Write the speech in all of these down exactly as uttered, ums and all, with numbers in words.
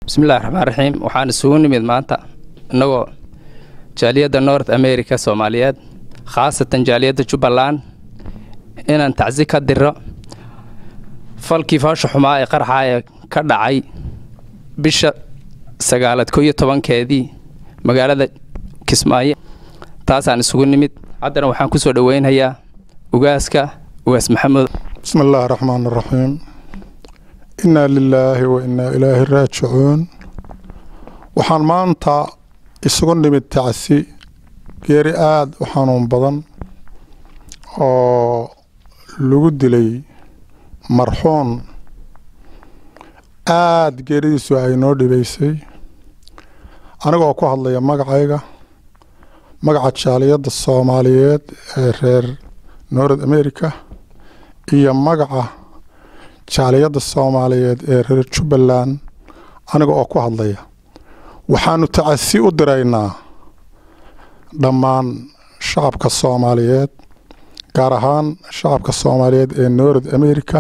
بسم الله الرحمن الرحيم waxaan isugu nimid maanta inagoo jaaliyada North America Soomaaliyeed khaasatan jaaliyada Jubbaland inaan tacsi ka diro falkii faasho xumaa ee qarxa ee ka dhacay bisha sagaalaad iyo tobankeedii magaalada Kismaayo taasaan isugu nimid haddana waxaan ku soo dhaweynayaa ugaaska ugaas Maxamed بسم الله الرحمن الرحيم إنا لله وإنا إليه راجعون waxaan maanta isugu nimid tacsi geeri aad u xanuun badan oo lagu dilay marxuun aad geeridiisu ay noo dhibaysay anigoo ku hadlaya magacayga magaca jaaliyada Soomaaliyeed ee reer North America iyo magaca jaaliyada Soomaaliyeed ee reer Jubbaland aniga oo ku hadlaya waxaanu tacsi u diraynaa dhammaan shacabka Soomaaliyeed gaar ahaan shacabka Soomaaliyeed ee North America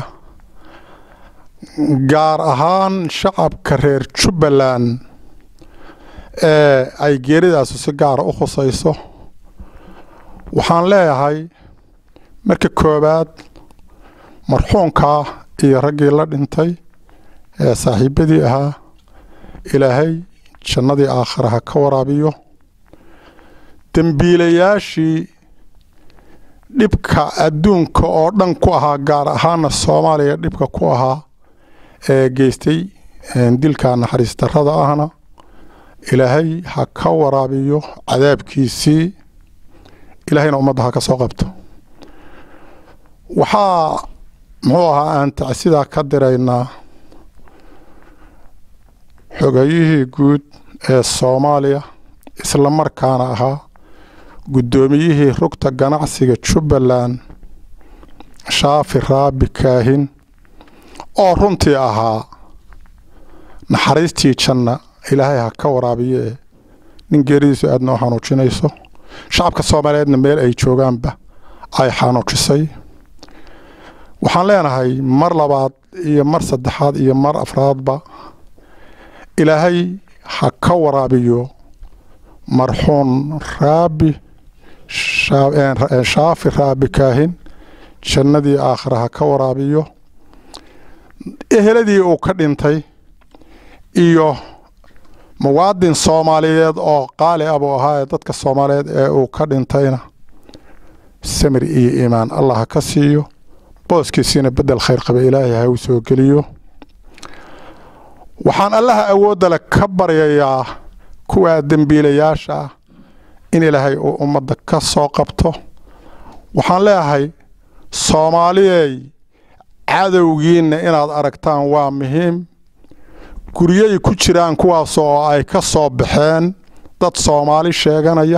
gaar ahaan shacabka reer Jubbaland ee ay geeridaas si gaar ah u khusayso waxaan leeyahay marka koobaad marxuunka iyo raggii la dhintay ee saaxiibadii ahaa ilaahay jannadii aakhiraha ka waraabiyo dambiilayaashii dhibka adduunka oo dhan ku ahaa gaar ahaan Soomaaliya dhibka ku ahaa ee geystay dilka naxariis darrada ahna ilaahay ha ka waraabiyo cadaabkiisii ilaahayna ummadda ha ka soo qabto waxaa muxuu ahaa aan tacsida ka diraynaa xogayihii guud ee Soomaaliya isla markaana ahaa gudoomiyihii rugta ganacsiga Jubbaland Shaafi Raabi Kaahin oo runtii ahaa naxariistii janna ilaahay ha ka waraabiyo nin geeridiisu aad noo xanuujinayso shacabka Soomaaliyeedna meel ay joogaanba ay xanuujisay waxaan leenahay mar labaad iyo mar saddexaad iyo mar afraadba ilaahay ha ka waraabiyo marxuun Raabi Shaafi Raabi Kaahin jannadii aakhiraha ka waraabiyo eheladii uu ka dhintay iyo muwaadin Soomaaliyeed oo qaali ah oo ahaa dadka Soomaaliyeed ee uu ka dhintayna samir iyo iimaan Allah ka siiyo booskiisina bedel khayr qaba ilaahay ha u soo geliyo waxaan Allah awoodda la ka baryayaa kuwa dambiilayaasha in ilaahay uu ummadda ka soo qabto waxaan leeyahay Soomaaliyey cadawgiina inaad aragtaan waa muhiim guriyay ku jiraan kuwaas oo ay ka soo baxeen dad Soomaali sheeganaya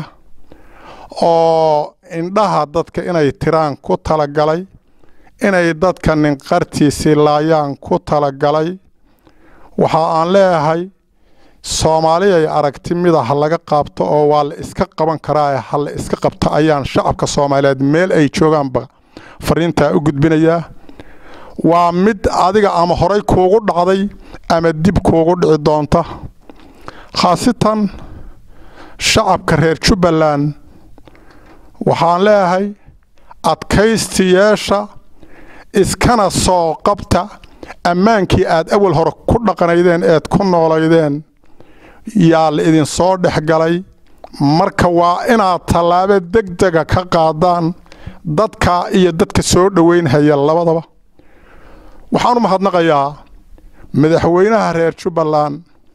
oo indhaha dadka inay tiraan ku talagalay inay dadka nin qartiisi laayaan ku talagalay waxa aan leeyahay Soomaaliya aragti midaha laga qaabto oo waa la iska qaban karaa hal iska qabta ayaan shacabka Soomaaliyeed meel ay joogaanba fariinta u gudbinayaa waa mid adiga ama horay kuugu dhacday ama dib kuugu dhici doonta khaasatan shacabka reer Jubbaland waxaan leeyahay adkaystiyeesha iskana soo qabta ammaankii aad awal hore ku dhaqanaydeen eed ku noolaydeen yaa la idin soo dhexgalay marka waa inaad tallaabo degdega ka qaadaan dadka iyo dadka soo dhaweynaya labadaba waxaan u mahadnaqayaa madaxweynaha reer Jubbaland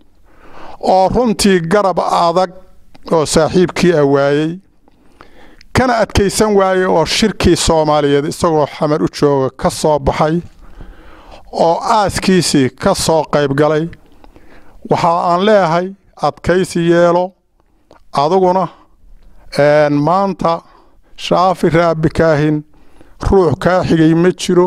oo runtii garab adag oo saaxiibkii awaayay kana adkaysan waayay oo shirkii Soomaaliyeed isagoo xamar u jooga ka soo baxay oo aaskiisii ka soo qayb galay waxa aan leeyahay adkaysi yeelo aduguna een maanta Shaafi Raabi Kaahin ruux ka xigay ma jiro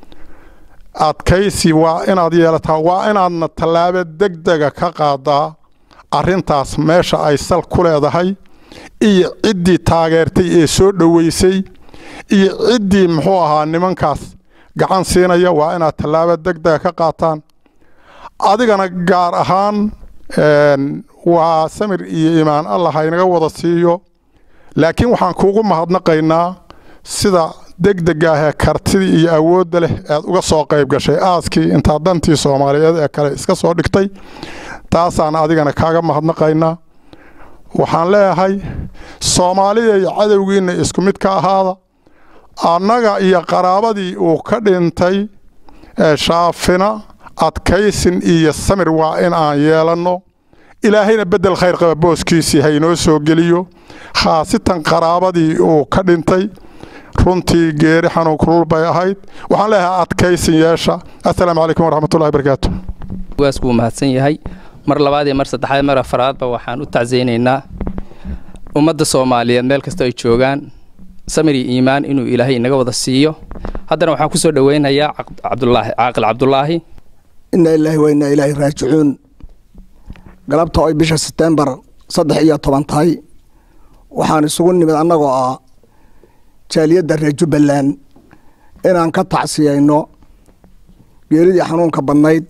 adkaysi waa inaad yeelataa waa inaadna tallaabo degdega ka qaadaa arrintaas meesha ay sal ku leedahay iyo ciddii taageertay ee soo dhaweysay iyo ciddii muxuu ahaa nimankaas gacan siinaya waa inaad tallaabo degdeg ka qaataan adigana gaar ahaan waa samir iyo iimaan allah haynaga wada siiyo laakiin waxaan kuugu mahadnaqaynaa sida degdega ah ee kartidii iyo awoodda leh aad uga soo qayb gashay aaskii intaa dantii Soomaaliyeed ee kale iska soo dhigtay taasaan adigana kaaga mahadnaqaynaa waxaan leeyahay Soomaaliya iyo cadawgiina isku mid ka ahaada annaga iyo qaraabadii uu ka dhintay shaafina adkaysin iyo samir waa in aan yeelano ilaahayna bedel khayr qaba booskiisii haynoo soo geliyo khaasatan qaraabadii uu ka dhintay runtii geeri xanuun kulul bay ahayd waxaan leeyahay adkaysin yeesha assalaamu calaykum waraxmatullaahi wabarakaatuh waasku mahadsan yahay mar labaad iyo mar saddexaad mar afraadba waxaan u tacsiyeynaynaa ummadda Soomaaliyeed meel kasta ay joogaan samir iyo iimaan inuu ilaahay inaga wada siiyo haddana waxaan ku soo dhaweynayaa Cabdullaahi Caaqil Cabdullaahi inna ilaahi wa inna ilaahi raajicuun galabta oo bisha September saddex iyo toban tahay waxaan isugu nimid annagoo ah jaaliyadda reer Jubbaland inaan ka tacsiyeyno geeridii xanuunka badnayd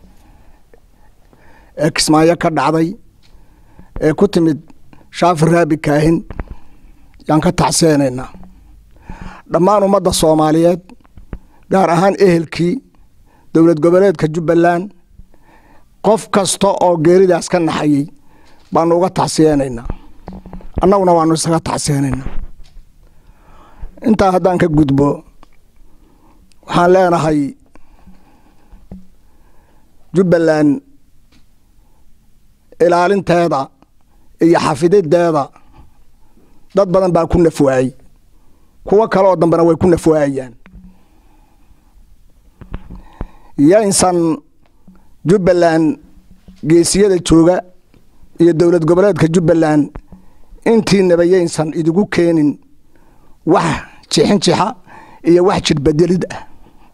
ee Kismaayo ka dhacday ee ku timid Shaafi Raabi Kaahin yaan ka tacsiyeynaynaa dhammaan ummadda Soomaaliyeed gaar ahaan ehelkii dowlad goboleedka Jubbaland qof kasta oo geeridaas ka naxayay baan uga tacsiyeynaynaa annaguna waanu isaga tacsiyeynaynaa intaa haddaan ka gudbo waxaan leenahay Jubbaland ilaalinteeda iyo xafidadeeda dad badan baa ku nafwaayay kuwa kale oo dambana way ku nafwaayaan yaysan Jubbaland geesiyada jooga iyo dowlad goboleedka Jubbaland intii nabayaysan idigu keenin wax jixin jixa iyo wax jid bedelid ah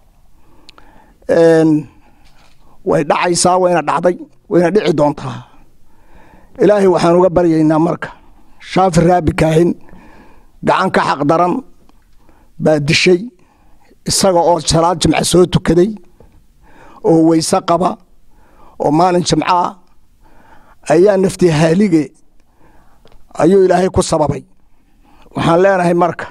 een way dhacaysaa wayna dhacday wayna dhici doontaa ilaahay waxaan uga baryaynaa marka Shaafi Raabi Kaahin gacan ka xaq daran baa dishay isaga oo salaad jimca soo tukaday oo weysa qaba oo maalin jimca ayaa naftii haalige ayuu ilaahay ku sababay waxaan leenahay marka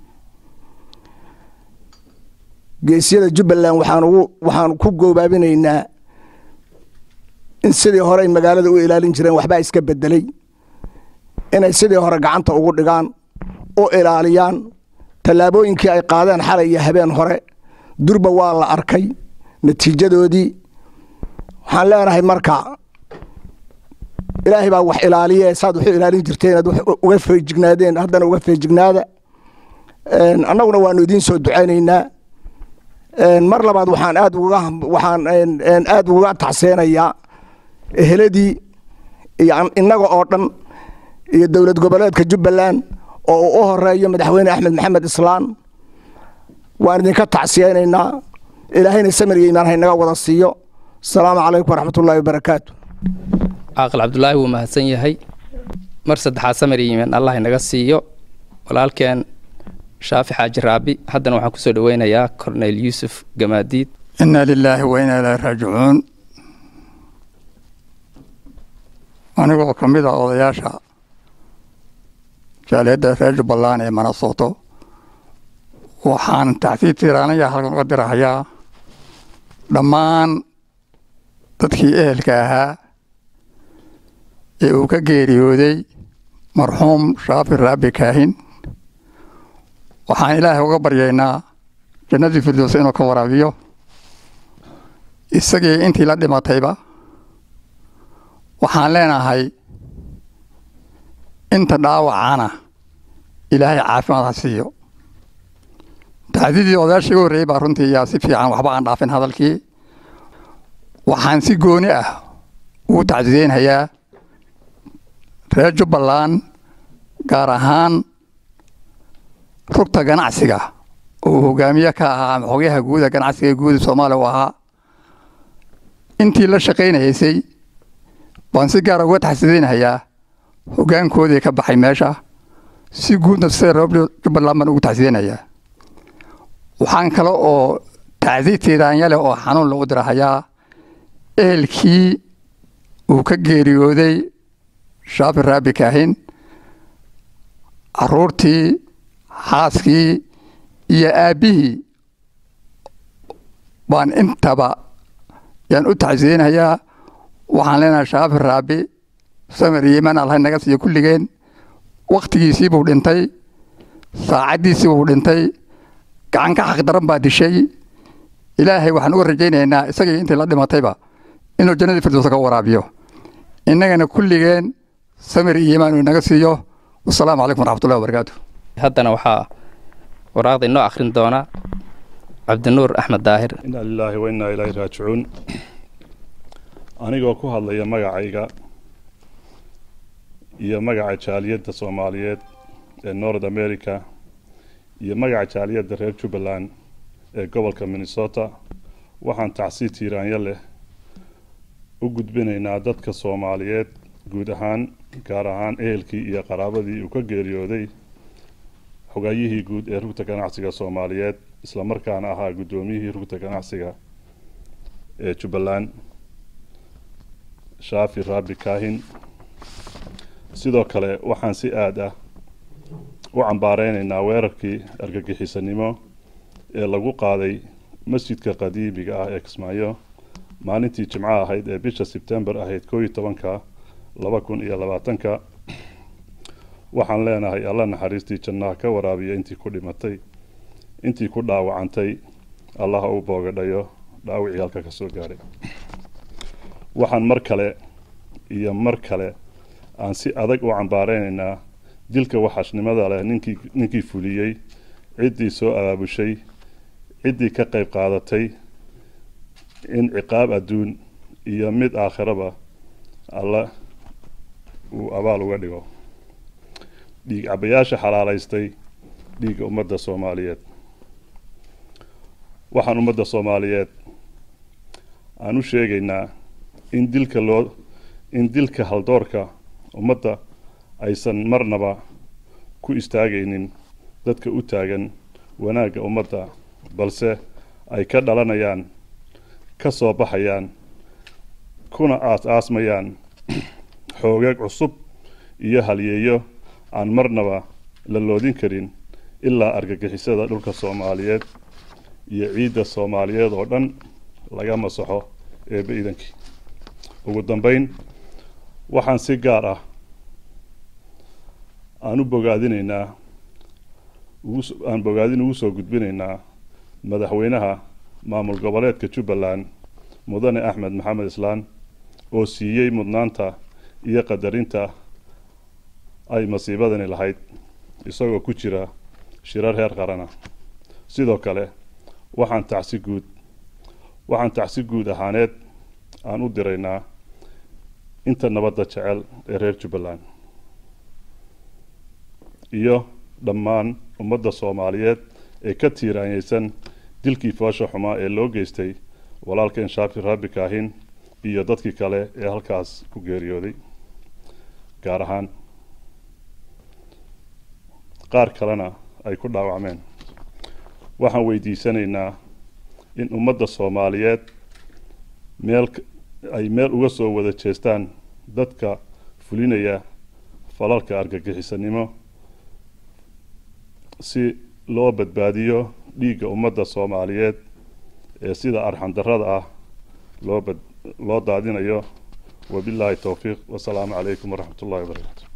geesiyada Jubbaland waxaan ugu waxaan ku goobaabinaynaa in sidii hore magaalada u ilaalin jireen waxba iska bedelay inay sidii hore gacanta ugu dhigaan oo ilaaliyaan talaabooyinkii ay qaadeen xalay iyo habeen hore durba waa la arkay natiijadoodii waxaan leenahay marka ilaahay baa wax ilaaliye saad wuxuu ilaalin jirteen aad uga feejignaadeen haddana uga feejignaada een annaguna waanu idin soo duceynaynaa een mar labaad waxaan aad uga waxaan een aad uga tacseenayaa eheladii iyo innaga oo dhan iyo dowlad goboleedka Jubbaland oo u horeeyo madaxweyne Axmed Maxamed Islaan waan idinka tacsiyeynaynaa ilaahayna samir iyo iimaan haynaga wada siiyo assalaamu calaykum waraxmatullaahi wabarakaatuh Caaqil Cabdullaahi wuu mahadsan yahay mar saddexaad samir iyo iimaan allah inaga siiyo walaalkeen Shaafi Xaaji Raabi haddana waxaan ku soo dhaweynayaa Cornel Yusuf Gamaadiid inna lillahi wa inna ilayhi raaji'uun anigoo ka mid ah odayaasha jaaliyadda reer Jubbaland ee Minnesota waxaan tacsiid tiraanaya halkan uga dirahayaa dhammaan dadkii ehelka ahaa ee uu ka geeriyooday marxuum Shaafi Raabi Kaahin waxaan ilaahay uga baryaynaa jannadii firdaws inuu ka waraabiyo isagii intii la dhimatayba waxaan leenahay inta dhaawacana ilaahay caafimaad ha siiyo tacdiidii odayaashii ugu horreeyay baa runtii yaa si fiican waxba aan dhaafin hadalkii waxaan si gooni ah ugu tacdiideynayaa reer Jubbaland gaar ahaan rugta ganacsiga oo hogaamiye ka ahaa xogaha guud ee ganacsiga guud Soomaaliya oo ahaa intii la shaqeynaysay baan si gaar ah uga taxsiideynayaa hoggaankoodii ka baxay meesha si guudna si Jubbaland baan ugu taxsiideynayaa waxaan kale oo tacsiid tiiraanyale oo xanuun lagu dirahayaa ehelkii uu ka geeriyooday Shaafi Raabi Kaahin, carruurtii, xaaskii iyo aabbihii baan intaba yaan u tacsiyeynayaa. waxaan leenahay Shaafi Raabi samir iyo iimaan Allah naga siiyo kulligeen. waqtigiisii buu dhintay, saacadiisii buu dhintay, gacan ka xaq daran baa dishay. ilaahay waxaan uga rajaynaynaa isagii intii la dhimatayba inuu jannada firdawsa ka waraabiyo, innagana kulligeen samir iyo iimaan uu naga siiyo. wassalaamu calaykum waraxmatullahi wabarakaatu. haddana waxaa waraaqda inoo akhrin doona cabdinuur axmed daahir. inna lilaahi wa innaa ilaahi raajicuun. anigoo ku hadlaya magacayga iyo magaca jaaliyadda Soomaaliyeed ee North America iyo magaca jaaliyadda reer Jubbaland ee gobolka Minnesota, waxaan tacsiid tiiraanya leh u gudbinaynaa dadka Soomaaliyeed guud ahaan, gaar ahaan ehelkii iyo qaraabadii uu ka geeriyooday xogaayihii guud ee rugta ganacsiga Soomaaliyeed, isla markaana ahaa guddoomiyihii rugta ganacsiga ee Jubbaland, Shaafi Raabi Kaahin. sidoo kale waxaan si aad ah u cambaareynayna weerarkii argagixisanimo ee lagu qaaday masjidka qadiimiga ah ee Kismaayo maalintii Jimcaha ahayd ee bisha September ahayd kow iyo tobanka laba kun iyo labaatanka. waxaan leenahay Allah naxariistii jannaha ka waraabiyo intii ku dhimatay, intii ku dhaawacantay Allah u boogadhayo dhaawicii halka ka soo gaaray. waxaan mar kale iyo mar kale aan si adag u cambaareynayna dilka waxashnimada leh ninkii ninkii fuliyay, ciddii soo abaabushay, ciddii ka qayb qaadatay in ciqaab adduun iyo mid aakhiraba Allah uu abaal uga dhigo. dhiig cabayaasha xalaalaystay dhiigga ummadda Soomaaliyeed. waxaan ummadda Soomaaliyeed aan u sheegaynaa in dilka loo in dilka haldoorka ummadda aysan marnaba ku istaagaynin dadka u taagan wanaagga ummadda, balse ay ka dhalanayaan, ka soo baxayaan, kuna aas-aasmayaan xoogag cusub iyo halyeeyo aan marnaba la loodin karin ilaa argagixisada dhulka Soomaaliyeed iyo ciidda Soomaaliyeed oo dhan laga masaxo eebbe idankii. ugu dambeyn, waxaan si gaar ah aan u bogaadinaynaa aan bogaadin ugu soo gudbinaynaa madaxweynaha maamul goboleedka Jubbaland mudane Axmed Maxamed Islaan oo siiyey mudnaanta iyo qadarinta ay masiibadani lahayd isagoo ku jira shirar heer qarana. sidoo kale waxaan tacsi guud waxaan tacsi guud ahaaneed aan u diraynaa inta nabadda jecel ee reer Jubbaland iyo dhammaan ummadda Soomaaliyeed ee ka tiiraanyaysan dilkii foosha xumaa ee loo geystay walaalkeen Shaafi Raabi Kaahin iyo dadkii kale ee halkaas ku geeriyooday, gaar ahaan qaar kalena ay ku dhaawacmeen. waxaan weydiisanaynaa in ummadda Soomaaliyeed meel ay meel uga soo wada jeestaan dadka fulinaya falalka argagixisanimo si loo badbaadiyo dhiigga ummadda Soomaaliyeed ee sida arxan darrada ah loo loo daadinayo. wabilaahi tawfiiq. wassalaamu calaykum waraxmatullaahi wabarakaatu.